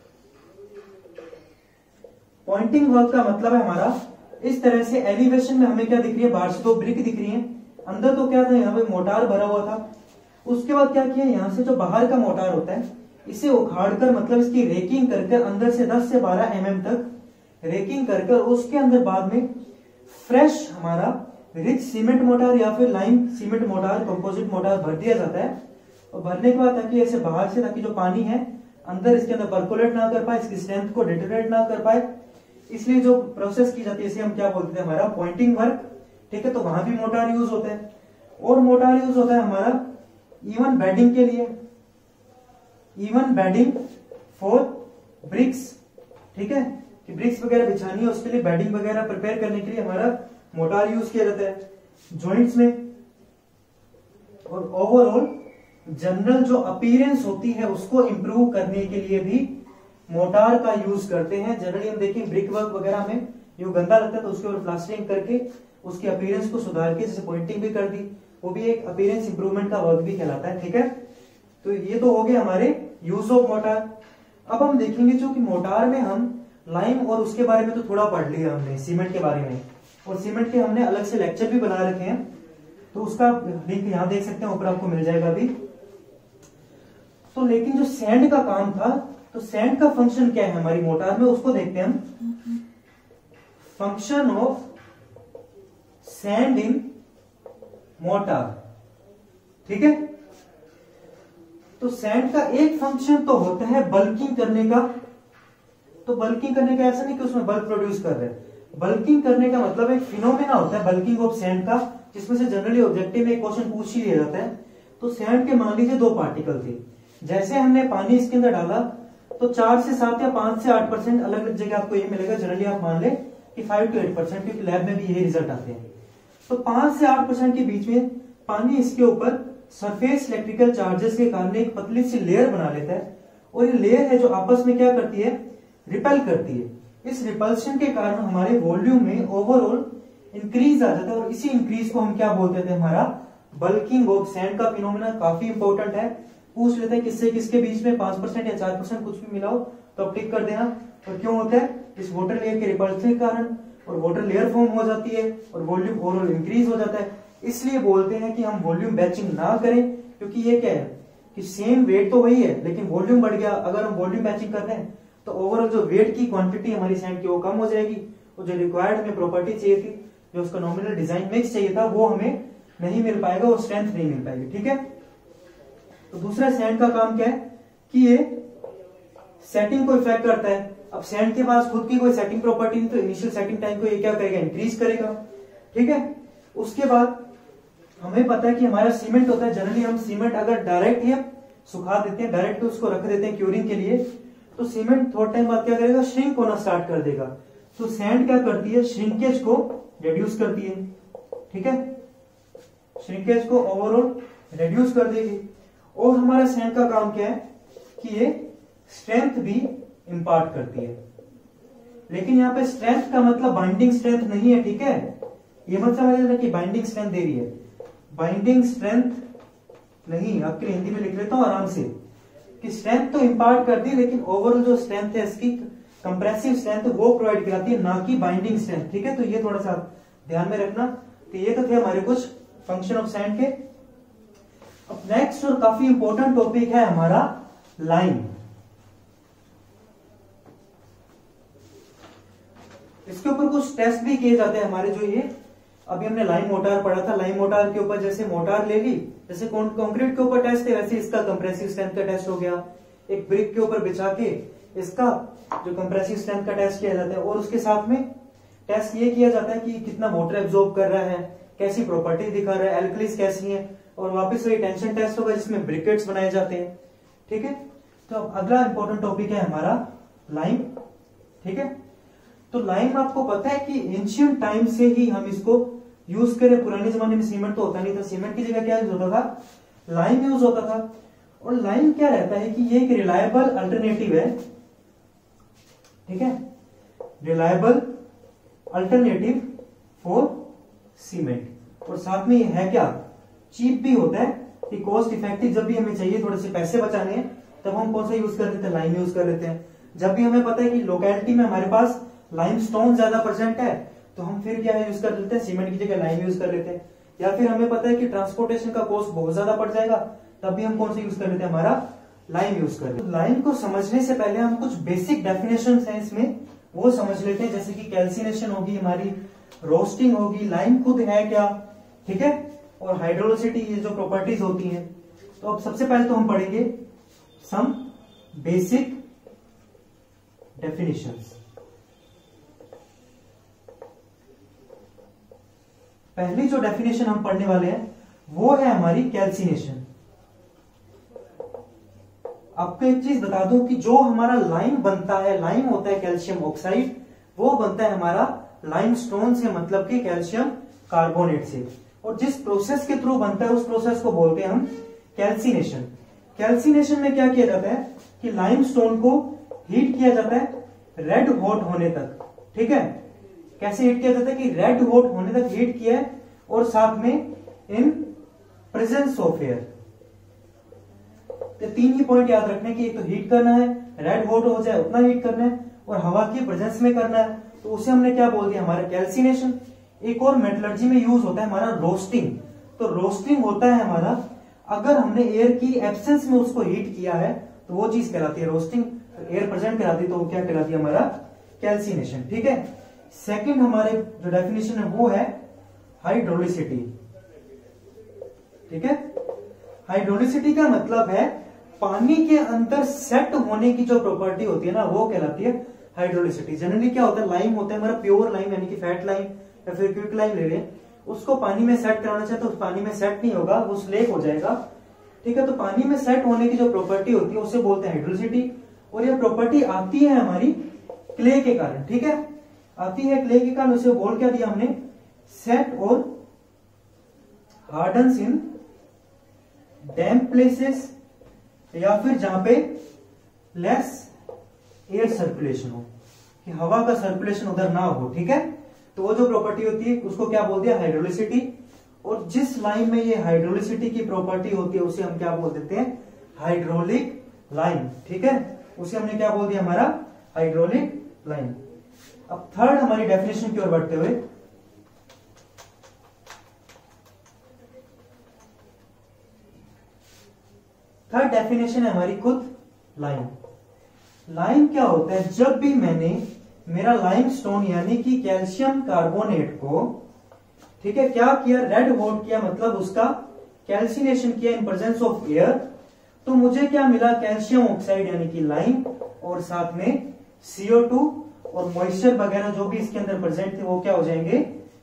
पॉइंटिंग वर्क का मतलब है हमारा इस तरह से एलिवेशन में हमें क्या दिख रही है, बाहर से दो ब्रिक दिख रही है, अंदर तो क्या था, यहाँ पे मोटार भरा हुआ था, उसके बाद क्या किया, यहाँ से जो बाहर का मोटार होता है इसे उखाड़कर, मतलब इसकी रेकिंग करके अंदर से दस से बारह एम एम तक रेकिंग करके, उसके अंदर बाद में फ्रेश हमारा रिच सीमेंट मोटार या फिर lime cement mortar, composite mortar भर दिया जाता है। और भरने के बाद ताकि ऐसे बाहर से, ताकि जो पानी है अंदर इसके अंदर परकोलेट ना कर पाए, इसकी स्ट्रेंथ को डिटोरेट ना कर पाए, इसलिए जो प्रोसेस की जाती है इसे हम क्या बोलते हैं, हमारा पॉइंटिंग वर्क, ठीक है। तो वहां भी मोटार यूज होता है। और मोटार यूज होता है हमारा इवन बेडिंग के लिए, इवन बेडिंग फॉर ब्रिक्स, ठीक है, कि ब्रिक्स वगैरह बिछानी है उसके लिए, बेडिंग वगैरह प्रिपेयर करने के लिए हमारा मोटार यूज किया जाता है जॉइंट्स में। और ओवरऑल जनरल जो अपीयरेंस होती है उसको इंप्रूव करने के लिए भी मोटार का यूज करते हैं। जनरली हम देखें ब्रिक वर्क वगैरह में जो गंदा लगता है तो उसके ऊपर प्लास्टरिंग करके उसकी अपीयरेंस को सुधार के, जैसे पॉइंटिंग भी कर दी, वो भी एक अपीयरेंस इंप्रूवमेंट का वर्क भी कहलाता है, ठीक है। तो ये तो हो गए हमारे यूज ऑफ मोटार। अब हम देखेंगे जो कि मोटार में हम लाइम और उसके बारे में तो थोड़ा पढ़ लिया हमने, सीमेंट के बारे में, और सीमेंट के हमने अलग से लेक्चर भी बना रखे हैं, तो उसका लिंक यहां देख सकते हैं, ऊपर आपको मिल जाएगा अभी। तो लेकिन जो सैंड का काम था, तो सैंड का फंक्शन क्या है हमारी मोटार में, उसको देखते हैं हम। Function of sand in mortar, ठीक है। तो सैंड का एक फंक्शन तो होता है बल्किंग करने का। तो बल्किंग करने का ऐसा नहीं कि उसमें बल्क प्रोड्यूस कर रहे हैं, बल्किंग करने का मतलब एक फिनोमेना होता है बल्किंग ऑफ सैंड का, जिसमें से जनरली ऑब्जेक्टिव में एक क्वेश्चन पूछ ही लिया जाता है। तो सैंड के मान लीजिए दो पार्टिकल थे, जैसे हमने पानी इसके अंदर डाला तो चार से सात या पांच से आठ परसेंट अलग अलग जगह आपको ये मिलेगा, जनरली आप मान ले कि फाइव टू एट परसेंट, क्योंकि लैब में भी यही रिजल्ट आते हैं। तो पांच से आठ परसेंट के बीच में पानी इसके ऊपर सरफेस इलेक्ट्रिकल चार्जेस के कारण एक पतली सी लेयर बना लेता है, और ये लेयर है जो आपस में क्या करती है, रिपेल करती है। इस रिपल्शन के कारण हमारे वॉल्यूम में ओवरऑल इंक्रीज आ जाता है, और इसी इंक्रीज को हम क्या बोलते थे, हमारा बल्किंग ऑफ सैंड का फिनोमेना काफी इंपॉर्टेंट है। पूछ लेते हैं किससे किसके बीच में पांच परसेंट या चार परसेंट कुछ भी मिलाओ तो आप टिक कर देना। और क्यों होता है, इस वाटर लेयर के रिपल्शन के कारण, और वाटर लेयर फॉर्म हो जाती है और वॉल्यूम ओवरऑल इंक्रीज हो जाता है। इसलिए बोलते हैं कि हम वॉल्यूम बैचिंग ना करें, क्योंकि ये क्या है कि सेम वेट तो वही है लेकिन वॉल्यूम बढ़ गया। अगर हम वॉल्यूम बैचिंग कर रहे हैं तो ओवरऑल जो वेट की क्वांटिटी हमारी सैंड की वो कम हो जाएगी, और जो रिक्वायर्ड हमें प्रॉपर्टी चाहिए थी, जो उसका नॉमिनल डिजाइन मिक्स चाहिए था, वो हमें नहीं मिल पाएगा, वो स्ट्रेंथ नहीं मिल पाएगी, ठीक है। तो दूसरा सैंड का काम क्या है कि ये सेटिंग को इफेक्ट करता है। अब सैंड के पास खुद की कोई सेटिंग प्रॉपर्टी नहीं, तो इनिशियल सेटिंग टाइम को ये क्या करेगा, इंक्रीज करेगा, ठीक है। उसके बाद हमें पता है कि हमारा सीमेंट होता है, जनरली हम सीमेंट अगर डायरेक्ट या सुखा देते हैं, डायरेक्ट उसको रख देते हैं क्यूरिंग के लिए, तो सीमेंट थोड़ा टाइम बाद क्या करेगा, श्रिंक होना स्टार्ट कर देगा। तो सैंड क्या करती है, श्रिंकेज को रिड्यूस करती है, ठीक है, श्रिंकेज को ओवरऑल रिड्यूस कर देगी। और हमारा सैंड का काम क्या है कि ये स्ट्रेंथ भी इंपार्ट करती है। लेकिन यहाँ पे स्ट्रेंथ का मतलब बाइंडिंग स्ट्रेंथ नहीं है, ठीक है, ये मत समझ लेना कि बाइंडिंग स्ट्रेंथ दे रही है, बाइंडिंग स्ट्रेंथ नहीं, आपके हिंदी में लिख लेता हूं आराम से, कि स्ट्रेंथ तो इंपार्ट कर दी, लेकिन ओवरऑल जो स्ट्रेंथ है इसकी कंप्रेसिव स्ट्रेंथ वो प्रोवाइड कराती है, ना कि बाइंडिंग स्ट्रेंथ, ठीक है। तो ये थोड़ा सा ध्यान में रखना। तो ये तो थे हमारे कुछ फंक्शन ऑफ सैंड के। अब नेक्स्ट और काफी इंपॉर्टेंट टॉपिक है हमारा लाइम। इसके ऊपर कुछ टेस्ट भी किए जाते हैं हमारे, जो ये अभी हमने लाइम मोटार पढ़ा था, लाइम मोटार के ऊपर जैसे मोटार ले ली, जैसे कंक्रीट के ऊपर टेस्ट है, वैसे इसका कंप्रेसिव स्ट्रेंथ का टेस्ट हो गया। एक ब्रिक के ऊपर बिछा के इसका जो कंप्रेसिव स्ट्रेंथ का टेस्ट किया जाता है, और उसके साथ में टेस्ट ये किया जाता है कि कितना वाटर एब्जॉर्ब कर रहा है, कैसी प्रॉपर्टी दिखा रहा है, एल्कलीज कैसी है, और वापस वही टेंशन टेस्ट होगा जिसमें ब्रिकेट्स बनाए जाते हैं, ठीक है। तो अगला इंपॉर्टेंट टॉपिक है हमारा लाइम, ठीक है। तो लाइम आपको पता है कि एंशियंट टाइम से ही हम इसको यूज करें। पुराने जमाने में सीमेंट तो होता नहीं था, सीमेंट की जगह क्या यूज होता था, लाइम यूज होता था। और लाइम क्या रहता है कि ये एक रिलायबल अल्टरनेटिव है, ठीक है, रिलायबल अल्टरनेटिव फॉर सीमेंट। और साथ में ये है क्या, चीप भी होता है कि कॉस्ट इफेक्टिव। जब भी हमें चाहिए थोड़े से पैसे बचाने हैं तब हम कौन सा यूज कर लेते हैं, लाइम यूज कर लेते हैं। जब भी हमें पता है कि लोकेलिटी में हमारे पास लाइमस्टोन ज्यादा प्रेजेंट है तो हम फिर क्या यूज कर लेते हैं, सीमेंट की जगह लाइम यूज कर लेते हैं। या फिर हमें पता है कि ट्रांसपोर्टेशन का कॉस्ट बहुत ज्यादा पड़ जाएगा तब भी हम कौन सा यूज कर लेते हैं, हमारा लाइम यूज कर लेते हैं। लाइम को समझने से पहले हम कुछ बेसिक डेफिनेशन है इसमें वो समझ लेते हैं, जैसे कि कैल्सिनेशन होगी हमारी, रोस्टिंग होगी, लाइम खुद है क्या, ठीक है, और हाइड्रोलिसिटी, ये जो प्रॉपर्टीज होती हैं। तो अब सबसे पहले तो हम पढ़ेंगे सम बेसिक डेफिनेशंस। पहली जो डेफिनेशन हम पढ़ने वाले हैं वो है हमारी कैल्सिनेशन। आपको एक चीज बता दूं कि जो हमारा लाइम बनता है, लाइम होता है कैल्शियम ऑक्साइड, वो बनता है हमारा लाइमस्टोन से, मतलब कि कैल्शियम कार्बोनेट से। और जिस प्रोसेस के थ्रू बनता है उस प्रोसेस को बोलते हैं हम कैल्सिनेशन। कैल्सिनेशन में क्या किया जाता है कि लाइमस्टोन को हीट किया जाता है रेड हॉट होने तक, ठीक है। कैसे हीट किया जाता है कि रेड हॉट होने तक हीट किया है, और साथ में इन प्रेजेंस ऑफ एयर। तो तीन ही पॉइंट याद रखने की, एक तो हीट करना है, रेड हॉट हो जाए उतना हीट करना है, और हवा की प्रेजेंस में करना है, तो उसे हमने क्या बोल दिया, हमारा कैल्सिनेशन। एक और मेटलर्जी में यूज होता है हमारा रोस्टिंग। तो रोस्टिंग होता है हमारा, अगर हमने एयर की एब्सेंस में उसको हीट किया है तो वो चीज कहलाती है रोस्टिंग। एयर प्रेजेंट कराती है तो वो क्या कहलाती है, हमारा कैल्सिनेशन, ठीक है। सेकंड हमारे जो डेफिनेशन है वो है हाइड्रोलिसिटी, ठीक है। हाइड्रोलिसिटी का मतलब है पानी के अंदर सेट होने की जो प्रॉपर्टी होती है ना, वो कहलाती है हाइड्रोलिसिटी। जनरली क्या होता है, लाइम होता है हमारा प्योर लाइम, यानी कि फैट लाइम या फिर क्विक लाइम ले लें, उसको पानी में सेट कराना चाहे तो पानी में सेट नहीं होगा, वो स्लेक हो जाएगा, ठीक है। तो पानी में सेट होने की जो प्रॉपर्टी होती है उसे बोलते हैं हाइड्रोलिसिटी। और ये प्रॉपर्टी आती है हमारी क्ले के कारण, ठीक है, आती है क्ले के कारण। उसे बोल क्या दिया हमने, सेट और हार्डन्स इन डैम्प प्लेसेस, या फिर जहां पे लेस एयर सर्कुलेशन हो, कि हवा का सर्कुलेशन उधर ना हो, ठीक है। तो वो जो प्रॉपर्टी होती है उसको क्या बोल दिया, हाइड्रोलिसिटी। और जिस लाइन में ये हाइड्रोलिसिटी की प्रॉपर्टी होती है उसे हम क्या बोल देते हैं, हाइड्रोलिक लाइन, ठीक है। उसे हमने क्या बोल दिया, हमारा हाइड्रोलिक लाइन। अब थर्ड हमारी डेफिनेशन की ओर बढ़ते हुए, थर्ड डेफिनेशन है हमारी खुद लाइम। लाइम क्या होता है, जब भी मैंने मेरा लाइमस्टोन यानी कि कैल्शियम कार्बोनेट को, ठीक है, क्या किया, रेड हॉट किया, मतलब उसका कैल्सिनेशन किया इन प्रेजेंस ऑफ एयर, तो मुझे क्या मिला, कैल्शियम ऑक्साइड यानी कि लाइम, और साथ में सी ओ टू और मॉइस्चर वगैरह जो भी इसके अंदर प्रेजेंट थे वो क्या हो जाएंगे,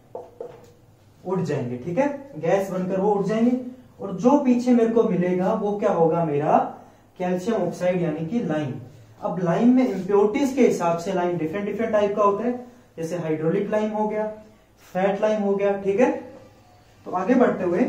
उड़ जाएंगे, ठीक है, गैस बनकर वो उड़ जाएंगे। और जो पीछे मेरे को मिलेगा वो क्या होगा, मेरा कैल्शियम ऑक्साइड यानी कि लाइम। अब लाइम में इम्प्योरिटीज के हिसाब से लाइम डिफरेंट डिफरेंट टाइप का होता है, जैसे हाइड्रोलिक लाइम हो गया, फैट लाइम हो गया, ठीक है। तो आगे बढ़ते हुए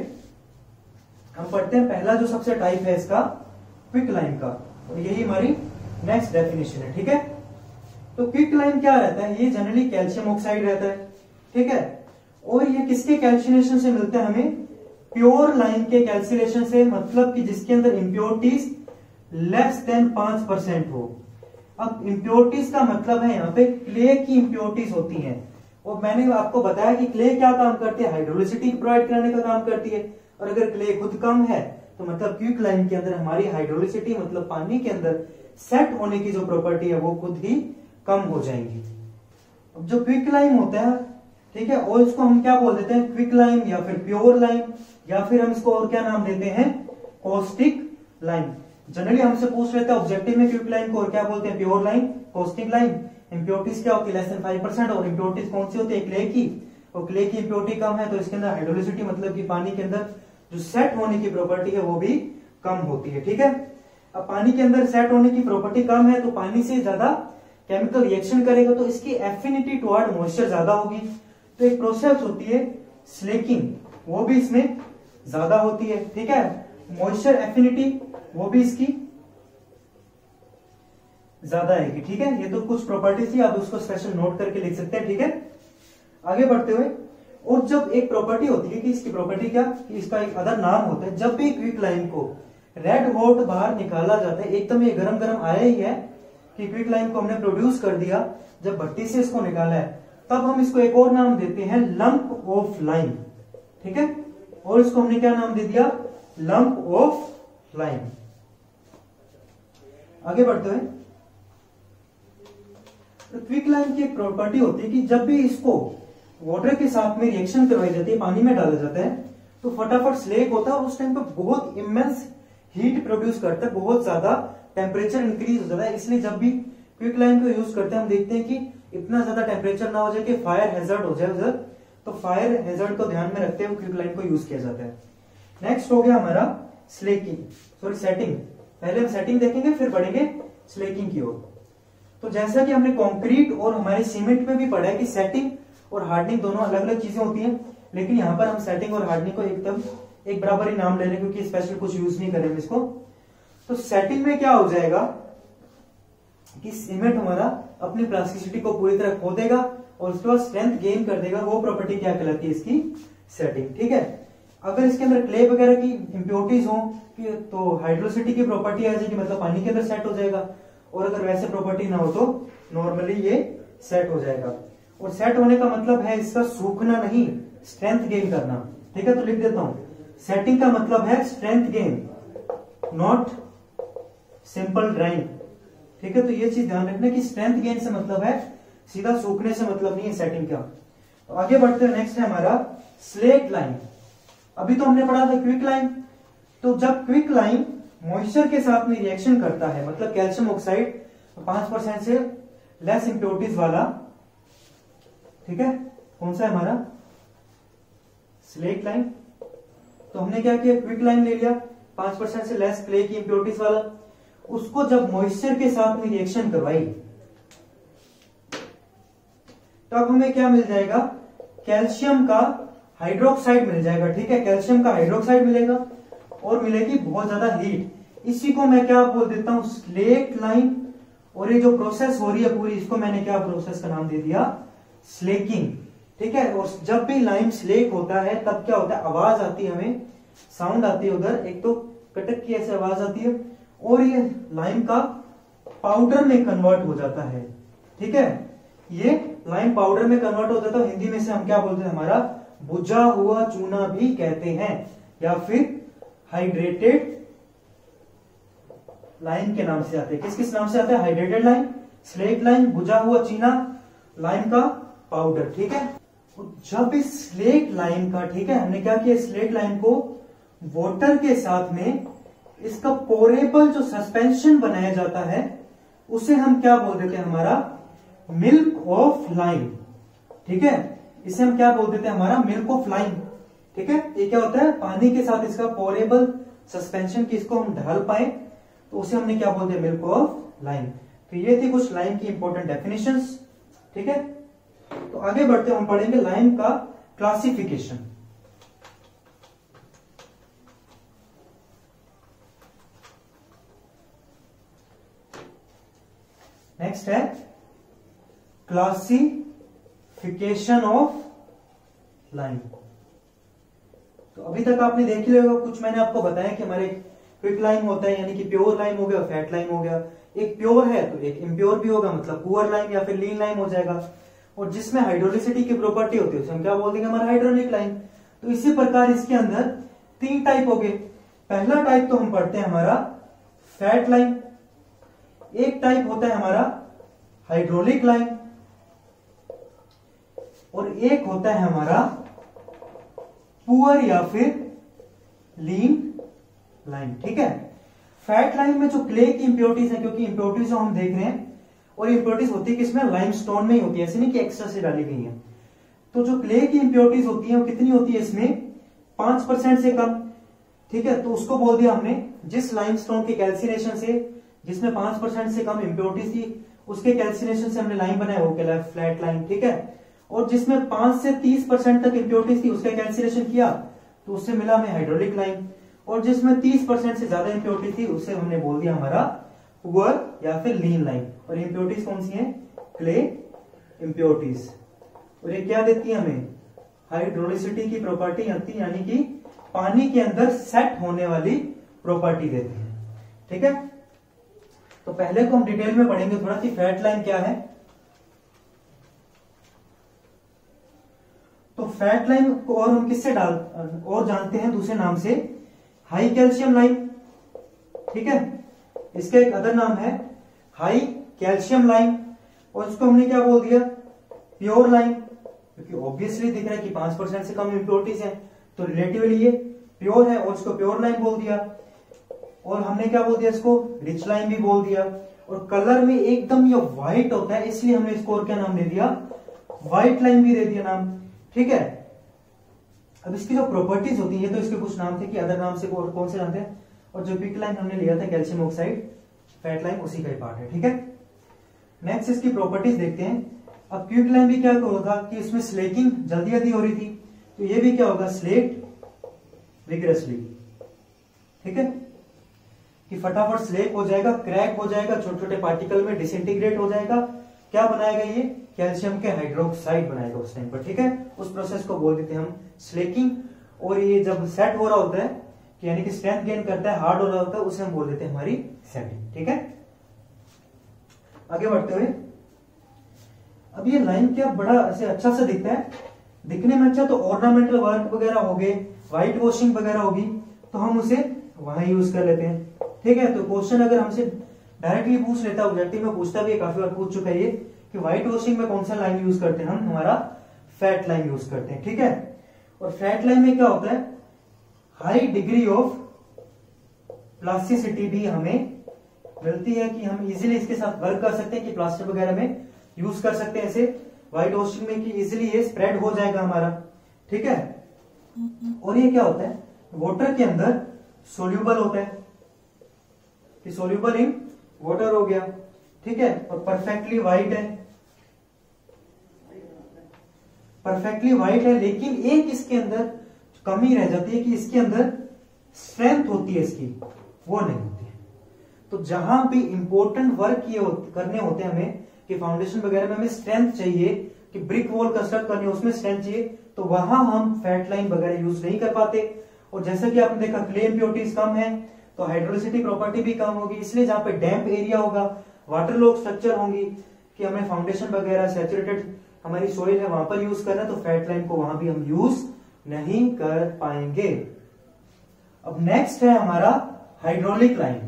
हम पढ़ते हैं पहला जो सबसे टाइप है इसका, क्विक लाइम का, और यही हमारी नेक्स्ट डेफिनेशन है, ठीक है। तो क्विक लाइम क्या रहता है, ये जनरली कैल्शियम ऑक्साइड रहता है, ठीक है। और ये किसके कैल्सिनेशन से मिलता है हमें, प्योर लाइम के कैल्सिनेशन से, मतलब कि जिसके अंदर इम्प्योरिटीज लेस देन पांच परसेंट हो। अब इम्प्योरिटीज का मतलब है यहाँ पे क्ले की इम्प्योरिटीज होती हैं, और मैंने आपको बताया कि क्ले क्या काम करती है, हाइड्रोलिसिटी प्रोवाइड करने का काम करती है। और अगर क्ले खुद कम है तो मतलब क्विक लाइम के अंदर हमारी हाइड्रोलिसिटी, मतलब पानी के अंदर सेट होने की जो प्रॉपर्टी है वो खुद ही कम हो जाएंगी। अब जो क्विक लाइम होता है, ठीक है, और इसको हम क्या बोल देते हैं, क्विक लाइम या फिर प्योर लाइम, या फिर हम इसको और क्या नाम देते हैं, कॉस्टिक लाइम। जनरली हमसे पूछ रहे थे ऑब्जेक्टिव में क्विक लाइम को और क्या बोलते हैं, pure lime, caustic lime. Impurities क्या होती है, लेस देन फाइव परसेंट, और इम्प्योरिटीज कौन सी होती है, क्ले की, और क्ले की इम्प्योरिटी कम है तो इसके अंदर हाइड्रोलिसिटी, मतलब कि पानी के अंदर जो सेट होने की प्रॉपर्टी है वो भी कम होती है, ठीक है। अब पानी के अंदर सेट होने की प्रॉपर्टी कम है तो पानी से ज्यादा केमिकल रिएक्शन करेगा, तो इसकी एफिनिटी टुवर्ड मॉइस्चर ज्यादा होगी। तो एक प्रोसेस होती है स्लेकिंग, वो भी इसमें ज्यादा होती है, ठीक है। मॉइस्चर एफिनिटी वो भी इसकी ज्यादा आएगी। ठीक है, ये तो कुछ प्रॉपर्टी थी, आप उसको स्पेशल नोट करके लिख सकते हैं। ठीक है, आगे बढ़ते हुए, और जब एक प्रॉपर्टी होती है कि इसकी प्रॉपर्टी क्या, कि इसका एक अदर नाम होता है, जब भी क्विक लाइम को रेड हॉट बाहर निकाला जाता है, एकदम ये गरम गरम आया ही है कि क्विक लाइम को हमने प्रोड्यूस कर दिया, जब भट्टी से इसको निकाला है, तब हम इसको एक और नाम देते हैं लंप ऑफ लाइम। ठीक है, और इसको हमने क्या नाम दे दिया, लंप ऑफ लाइम। आगे बढ़ते हैं, तो क्विक लाइम की एक प्रॉपर्टी होती है कि जब भी इसको वाटर के साथ में रिएक्शन करवाई जाती है, पानी में डाला जाता है, तो फटाफट स्लेक होता है और उस टाइम पे बहुत इमेंस हीट प्रोड्यूस करता है, बहुत ज्यादा टेम्परेचर इंक्रीज हो जाता है। इसलिए जब भी क्विक लाइम को यूज करते हैं, हम देखते हैं कि इतना ज्यादा टेम्परेचर ना हो जाए कि फायर हैजर्ड हो जाए उधर, तो फायर हैजर्ड को ध्यान में रखते हुए क्विक लाइम को यूज किया जाता है। नेक्स्ट हो गया हमारा स्लेकिंग, सॉरी सेटिंग। पहले हम सेटिंग देखेंगे, फिर बढ़ेंगे स्लेकिंग की ओर। तो जैसा कि हमने कंक्रीट और हमारे सीमेंट में भी पढ़ा है कि सेटिंग और हार्डनिंग दोनों अलग अलग चीजें होती हैं, लेकिन यहाँ पर हम सेटिंग और हार्डनिंग को एकदम एक बराबर ही नाम ले रहे हैं, क्योंकि स्पेशल कुछ यूज नहीं करेंगे इसको। तो सेटिंग में क्या हो जाएगा कि सीमेंट हमारा अपनी प्लास्टिसिटी को पूरी तरह खो देगा और उसके बाद स्ट्रेंथ गेन कर देगा। वो प्रॉपर्टी क्या कहलाती है, इसकी सेटिंग। ठीक है, अगर इसके अंदर क्ले वगैरह की इंप्योरिटीज हो तो हाइड्रोसिटी की प्रॉपर्टी आ जाएगी, मतलब पानी के अंदर सेट हो जाएगा, और अगर वैसे प्रॉपर्टी ना हो तो नॉर्मली ये सेट हो जाएगा। और सेट होने का मतलब है इसका सूखना नहीं, स्ट्रेंथ गेन करना। ठीक है, तो लिख देता हूं, सेटिंग का मतलब है strength gain, not simple drying. ठीक है, तो ये चीज ध्यान रखना कि स्ट्रेंथ गेन से मतलब है, सीधा सूखने से मतलब नहीं है सेटिंग का। तो आगे बढ़ते हैं, नेक्स्ट है हमारा स्लेक लाइम। अभी तो हमने पढ़ा था क्विक लाइम। तो जब क्विक लाइम मॉइस्चर के साथ में रिएक्शन करता है, मतलब कैल्शियम ऑक्साइड पांच परसेंट से लेस इंप्योरिटीज वाला, ठीक है, कौन सा है हमारा स्लेक लाइम। तो हमने क्या किया, क्विक लाइम ले लिया पांच परसेंट से लेस क्ले की इंप्योरिटीज वाला, उसको जब मॉइस्चर के साथ में रिएक्शन करवाई, तब हमें क्या मिल जाएगा, कैल्शियम का हाइड्रोक्साइड मिल जाएगा। ठीक है, कैल्शियम का हाइड्रोक्साइड मिलेगा और मिलेगी बहुत ज्यादा हीट। इसी को मैं क्या बोल देता हूं, स्लेक लाइम। और ये जो प्रोसेस हो रही है पूरी, इसको मैंने क्या प्रोसेस का नाम दे दिया, स्लेकिंग। ठीक है, और जब भी लाइम स्लेक होता है तब क्या होता है, आवाज आती है, हमें साउंड आती है उधर, एक तो कटक की ऐसे आवाज आती है, और ये लाइम का पाउडर में कन्वर्ट हो जाता है। ठीक है, ये लाइम पाउडर में कन्वर्ट हो जाता है। हिंदी में से हम क्या बोलते हैं, हमारा बुझा हुआ चूना भी कहते हैं, या फिर हाइड्रेटेड लाइम के नाम से आते हैं। किस किस नाम से आते हैं, हाइड्रेटेड लाइम, स्लेक लाइम, बुझा हुआ चीना, लाइम का पाउडर। ठीक है, जब इस स्लेक लाइम का, ठीक है, हमने क्या किया, स्लेक लाइम को वाटर के साथ में इसका पोरेबल जो सस्पेंशन बनाया जाता है, उसे हम क्या बोल देते हैं, हमारा मिल्क ऑफ लाइम। ठीक है, इसे हम क्या बोल देते हैं, हमारा मिल्क ऑफ लाइम। ठीक है, ये क्या होता है, पानी के साथ इसका पोरेबल सस्पेंशन की इसको हम ढाल पाए, तो उसे हमने क्या बोलते हैं, मिल्क ऑफ लाइम। तो ये थी कुछ लाइम की इंपॉर्टेंट डेफिनेशंस। ठीक है, तो आगे बढ़ते हम पढ़ेंगे लाइम का क्लासिफिकेशन। नेक्स्ट है क्लासिफिकेशन ऑफ लाइम। तो अभी तक आपने देख ही होगा, कुछ मैंने आपको बताया कि हमारे क्विक लाइम होता है, यानी कि प्योर लाइम हो गया, फैट लाइम हो गया। एक प्योर है तो एक इम्प्योर भी होगा, मतलब पुअर लाइम या फिर लीन लाइम हो जाएगा। और जिसमें हाइड्रोलिसिटी की प्रॉपर्टी होती है उसे हम क्या बोल देंगे, हमारा हाइड्रोनिक लाइम। तो इसी प्रकार इसके अंदर तीन टाइप हो गए। पहला टाइप तो हम पढ़ते हैं हमारा फैट लाइम, एक टाइप होता है हमारा हाइड्रोलिक लाइम, और एक होता है हमारा पुअर या फिर लीन लाइम। ठीक है, फैट लाइम में जो क्ले की इंप्योरिटीज है, क्योंकि इंप्योरिटीज जो हम देख रहे हैं, और इंप्योरिटीज होती है किसमें, लाइमस्टोन में ही होती है, ऐसे नहीं कि एक्स्ट्रा से डाली गई है। तो जो क्ले की इंप्योरिटीज होती है वो कितनी होती है, इसमें पांच परसेंट से कम। ठीक है, तो उसको बोल दिया हमने, जिस लाइमस्टोन के कैल्सिनेशन से, जिसमें पांच परसेंट से कम इंप्योरिटीज थी, उसके कैल्सिनेशन से हमने लाइम बनाया, वो कहलाया फ्लैट लाइम। ठीक है, और जिसमें पांच से तीस परसेंट तक इंप्योरिटीज थी, उसका कैल्सिनेशन किया तो उससे मिला हमें हाइड्रोलिक लाइम। और जिसमें तीस परसेंट से ज्यादा इम्प्योरिटी थी उसे हमने बोल दिया हमारा पुअर या फिर लीन लाइम। और इम्प्योरिटीज कौन सी हैं? Clay impurities. और ये क्या देती है हमें? हाइड्रोलिसिटी की प्रॉपर्टी आती है, यानी कि पानी के अंदर सेट होने वाली प्रॉपर्टी देती है। ठीक है, तो पहले को हम डिटेल में पढ़ेंगे थोड़ा कि फैट लाइन क्या है। तो फैट लाइन को और हम किससे डाल और जानते हैं दूसरे नाम से हाई कैल्शियम लाइन। ठीक है, इसका एक अदर नाम है हाई कैल्शियम लाइन, और इसको हमने क्या बोल दिया? प्योर लाइन, क्योंकि ऑब्वियसली दिख रहा है कि पांच परसेंट से कम इम्प्योरिटीज है, तो रिलेटिवली ये प्योर है और इसको प्योर लाइन बोल दिया। और हमने क्या बोल दिया? इसको रिच लाइन भी बोल दिया। और कलर में एकदम ये व्हाइट होता है, इसलिए हमने इसको और क्या नाम दे दिया? व्हाइट लाइन भी दे दिया नाम। ठीक है, अब इसकी जो प्रॉपर्टीज होती है, ये तो इसके कुछ नाम थे कि अदर नाम से कौन से नाम थे, और जो पिक लाइन हमने लिया था कैल्शियम ऑक्साइड फैट लाइन, उसी का ही पार्ट है। ठीक है, नेक्स्ट इसकी प्रॉपर्टीज देखते हैं। अब क्विक लाइन भी क्या होगा कि इसमें स्लेकिंग जल्दी जल्दी हो रही थी, तो ये भी क्या होगा? Slake vigorously. ठीक है, कि फटाफट स्लेक हो जाएगा, क्रैक हो जाएगा, छोटे छोटे पार्टिकल में डिसइंटीग्रेट हो जाएगा। क्या बनाएगा ये? कैल्शियम के हाइड्रोक्साइड बनाएगा उस टाइम पर। ठीक है, उस प्रोसेस को बोल देते हैं हम स्लेकिंग। और ये जब सेट हो रहा होता है, कि यानी कि स्ट्रेंथ गेन करता है, हार्ड हो रहा होता है, उसे हम बोल देते हैं हमारी सेटिंग। ठीक है, आगे बढ़ते हुए, अब ये लाइन क्या बड़ा ऐसे अच्छा से दिखता है, दिखने में अच्छा, तो ऑर्नामेंटल वर्क वगैरह हो गए, व्हाइट वॉशिंग वगैरह होगी, तो हम उसे वहां यूज कर लेते हैं। ठीक है, तो क्वेश्चन अगर हमसे डायरेक्टली पूछ लेता है, ऑब्जेक्टिव में पूछता भी है, काफी बार पूछ चुका है ये, कि व्हाइट वॉशिंग में कौन सा लाइन यूज करते हैं हम? हमारा फैट लाइन यूज करते हैं। ठीक है, और फैट लाइन में क्या होता है? हाई डिग्री ऑफ प्लास्टिसिटी भी हमें मिलती है, कि हम इजीली इसके साथ वर्क कर सकते हैं, कि प्लास्टर वगैरह में यूज कर सकते हैं ऐसे व्हाइट वॉशिंग में, कि इजीली ये स्प्रेड हो जाएगा हमारा। ठीक है, और ये क्या होता है? वाटर के अंदर सोल्यूबल होता है, कि सोल्यूबल इन वाटर हो गया। ठीक है, और परफेक्टली व्हाइट है, परफेक्टली व्हाइट है, लेकिन एक इसके अंदर कमी रह जाती है कि इसके अंदर स्ट्रेंथ होती है इसकी, वो नहीं होती है। तो जहां भी इंपॉर्टेंट वर्क ये करने होते हैं हमें, कि फाउंडेशन वगैरह में हमें स्ट्रेंथ चाहिए, कि ब्रिक वॉल कंस्ट्रक्ट करनी है, उसमें स्ट्रेंथ चाहिए, तो वहां हम फैट लाइन वगैरह यूज नहीं कर पाते। और जैसा कि आपने देखा क्ले इम्प्योरिटीज कम है, तो हाइड्रोलिसिटी प्रॉपर्टी भी कम होगी, इसलिए जहां पे डैम्प एरिया होगा, वाटर लॉक स्ट्रक्चर होंगी, कि हमें फाउंडेशन वगैरह सैचुरेटेड हमारी सोइल है वहां पर यूज करना है, तो फैट लाइन को वहां भी हम यूज नहीं कर पाएंगे। अब नेक्स्ट है हमारा हाइड्रोलिक लाइन।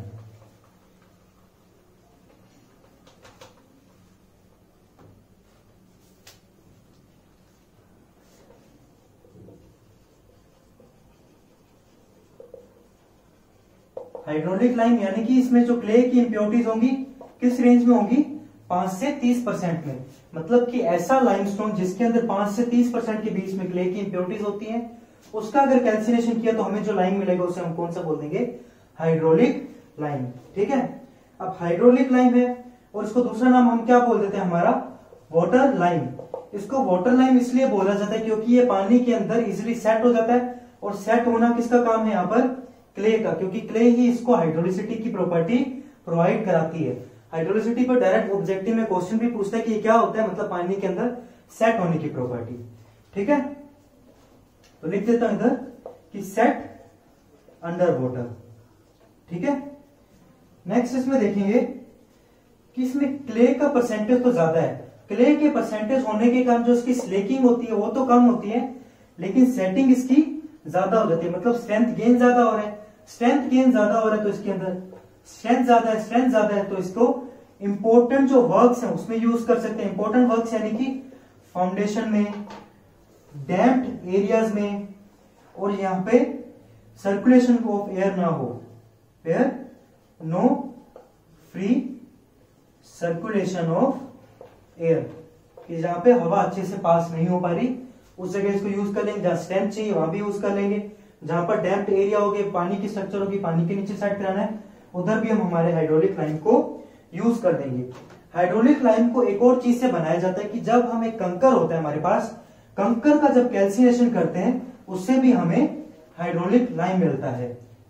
हाइड्रोलिक लाइन यानी कि इसमें जो क्ले की इंप्योरिटीज होंगी किस रेंज में होंगी? पांच से तीस परसेंट में। मतलब कि ऐसा लाइमस्टोन जिसके अंदर पांच से तीस परसेंट के बीच में क्ले की इंप्योरिटीज होती हैं, उसका अगर कैल्सिनेशन किया तो हमें जो लाइन मिलेगा उसे हम कौन सा बोल देंगे? Hydraulic lime. ठीक है, अब हाइड्रोलिक लाइन है और इसको दूसरा नाम हम क्या बोल देते हैं? हमारा वाटर लाइन। इसको वाटर लाइन इसलिए बोला जाता है क्योंकि ये पानी के अंदर इजिली सेट हो जाता है, और सेट होना किसका काम है यहाँ पर? क्ले का, क्योंकि क्ले ही इसको हाइड्रोलिसिटी की प्रॉपर्टी प्रोवाइड कराती है। हाइड्रोलिसिटी पर डायरेक्ट ऑब्जेक्टिव में क्वेश्चन भी पूछता है कि क्या होता है, मतलब पानी के अंदर सेट होने की प्रॉपर्टी। ठीक है, तो लिख देता हूं इधर कि सेट अंडर वाटर। ठीक है, नेक्स्ट इसमें देखेंगे कि इसमें क्ले का परसेंटेज तो ज्यादा है। क्ले के परसेंटेज होने के कारण जो इसकी स्लेकिंग होती है वो तो कम होती है, लेकिन सेटिंग इसकी ज्यादा हो जाती है, मतलब स्ट्रेंथ गेन ज्यादा हो रहा है। स्ट्रेंथ गेन ज्यादा हो रहा है तो इसके अंदर स्ट्रेंथ ज्यादा है, स्ट्रेंथ ज्यादा है तो इसको इंपॉर्टेंट जो वर्क्स हैं उसमें यूज कर सकते हैं। इंपॉर्टेंट वर्क्स यानी कि फाउंडेशन में, डैम्प्ड एरियाज में, और यहां पे सर्कुलेशन ऑफ एयर ना हो, air no free circulation of air, कि जहां पे हवा अच्छे से पास नहीं हो पा रही उस जगह इसको यूज कर लेंगे। जहां स्ट्रेंथ चाहिए वहां भी यूज कर लेंगे। जहां पर डैम्प्ड एरिया हो गया, पानी की स्ट्रक्चर होगी, पानी के नीचे साइड पे आना है, उधर भी हम हमारे हाइड्रोलिक लाइन को यूज कर देंगे। हाइड्रोलिक लाइन को एक और चीज से बनाया जाता है कि जब हम एक कंकर होता है हमारे पास, कंकर का जब कैल्सिनेशन करते हैं उससे भी हमें हाइड्रोलिक लाइन मिलता है।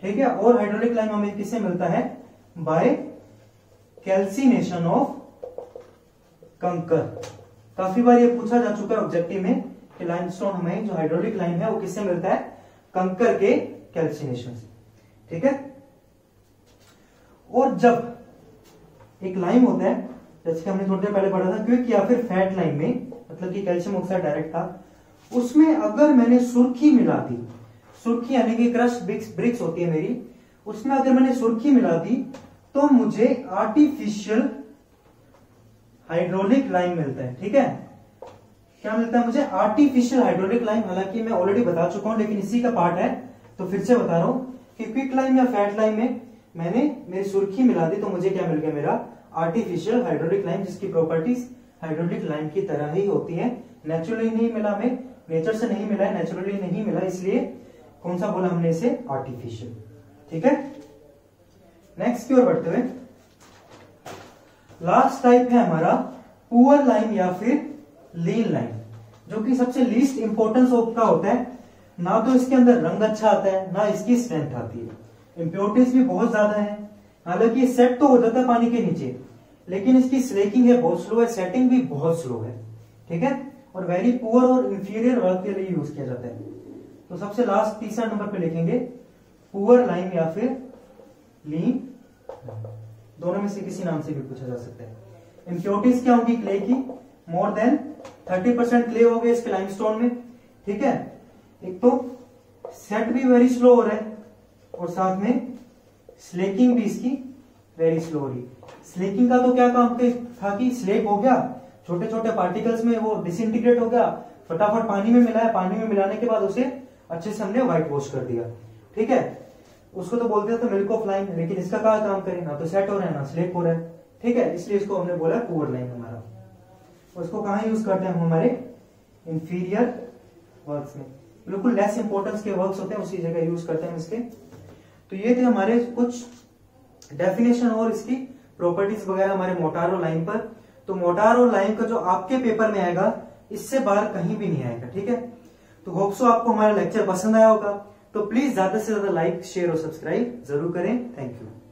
ठीक है। और हाइड्रोलिक लाइम हमें किससे मिलता है? बाय कैल्सिनेशन ऑफ कंकर। काफी बार ये पूछा जा चुका है ऑब्जेक्टिव में कि लाइमस्टोन हमें जो हाइड्रोलिक लाइम है वो किससे मिलता है? कंकर के कैल्सिनेशन से, ठीक है। और जब एक लाइम होता है, जैसे कि हमने थोड़ी देर पहले पढ़ा था, क्विक या फिर फैट लाइम में, मतलब कि कैल्शियम ऑक्साइड डायरेक्ट था, उसमें अगर मैंने सुर्खी मिला दी, सुर्खी यानी कि क्रश ब्रिक्स ब्रिक्स होती है मेरी, उसमें अगर मैंने सुर्खी मिला दी तो मुझे आर्टिफिशियल हाइड्रोलिक लाइम मिलता है, ठीक है। क्या मिलता है मुझे? Artificial hydraulic lime. हालांकि मैं ऑलरेडी बता चुका हूं, लेकिन इसी का पार्ट है तो फिर से बता रहा हूं कि क्विक लाइम या फैट लाइम में मैंने मेरी सुर्खी मिला दी तो मुझे क्या मिल गया? मेरा आर्टिफिशियल हाइड्रोलिक लाइम, जिसकी प्रॉपर्टीज हाइड्रोलिक लाइम की तरह ही होती है। नेचुरली नहीं मिला, हमें नेचर से नहीं मिला है, नेचुरली नहीं मिला, इसलिए कौन सा बोला हमने इसे? आर्टिफिशियल, ठीक है। नेक्स्ट की ओर बढ़ते हुए लास्ट टाइप है हमारा पुअर लाइम या फिर लीन लाइम, जो कि सबसे लीस्ट इंपॉर्टेंस का होता है। ना तो इसके अंदर रंग अच्छा आता है, ना इसकी स्ट्रेंथ आती है, इंप्योरिटीज भी बहुत ज्यादा है। हालांकि सेट तो हो जाता है पानी के नीचे, लेकिन इसकी स्लेकिंग है बहुत स्लो है, सेटिंग भी बहुत स्लो है, ठीक है। और वेरी पुअर और इंफीरियर वर्क के लिए यूज किया जाता है। तो सबसे लास्ट तीसरा नंबर पे लिखेंगे पुअर लाइम या फिर लीन, दोनों में से किसी नाम से भी पूछा जा सकता है। इंप्योरिटीज क्या होगी? क्ले की, more than thirty percent clay हो गए इसके लाइमस्टोन में, ठीक है। एक तो सेट भी वेरी स्लो हो रहा है और साथ में स्लेकिंग भी इसकी वेरी स्लो हो रही। स्लेकिंग का तो क्या काम था कि स्लेक हो गया, छोटे छोटे पार्टिकल्स में वो डिसइंटीग्रेट हो गया, फटाफट पानी में मिलाया, पानी में मिलाने के बाद उसे अच्छे से हमने व्हाइट वॉश कर दिया, ठीक है। उसको तो बोलते थे मिल्क ऑफ लाइम, लेकिन इसका क्या काम करें? ना तो सेट हो रहा है ना स्लेक हो रहा है, ठीक है। इसलिए इसको हमने बोला पुअर लाइम हमारा। उसको कहां यूज करते हैं हम? हमारे इंफीरियर वर्क्स में, बिल्कुल लेस इंपॉर्टेंस के वर्क्स होते हैं उसी जगह यूज करते हैं इसके। तो ये थे हमारे कुछ डेफिनेशन और इसकी प्रॉपर्टीज वगैरह हमारे मोटार और लाइम पर। तो मोटार और लाइम का जो आपके पेपर में आएगा इससे बाहर कहीं भी नहीं आएगा, ठीक है। तो होप सो आपको हमारा लेक्चर पसंद आया होगा। तो प्लीज ज्यादा से ज्यादा लाइक, शेयर और सब्सक्राइब जरूर करें। Thank you.